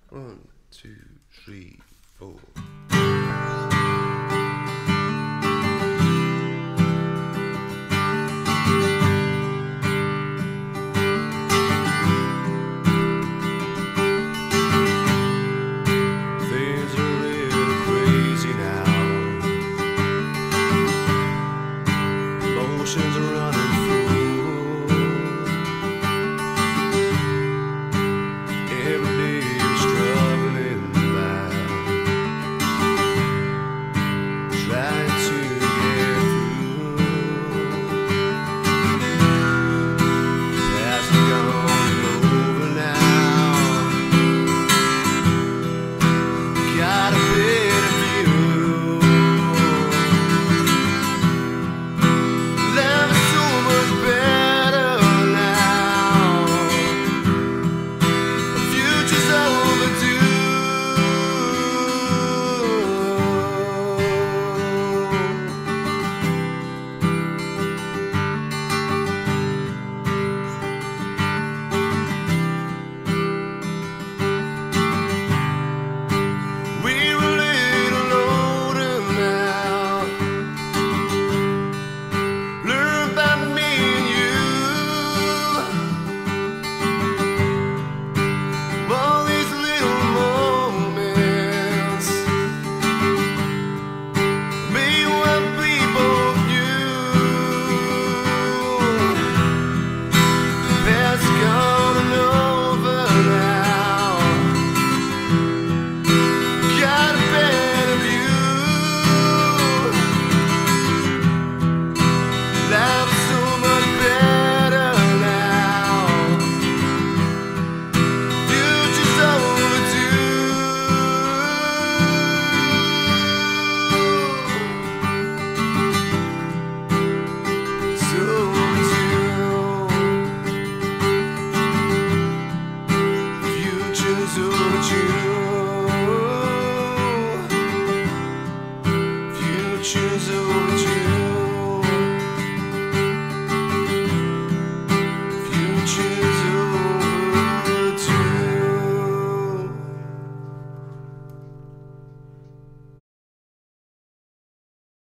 1, 2, 3, 4. Things are a little crazy now. Emotions are running through. Every day I'm struggling back, trying to get through. Past is gone and over now. Got a better view. Love is so much better now. The future's overdue. We're a little older now. Learn by me and you. All these little moments may well be both new. The past's gone and over now. Got a better view. Life's so much better now. Future's overdue. So overdue. Future's overdue. Future's overdue. Future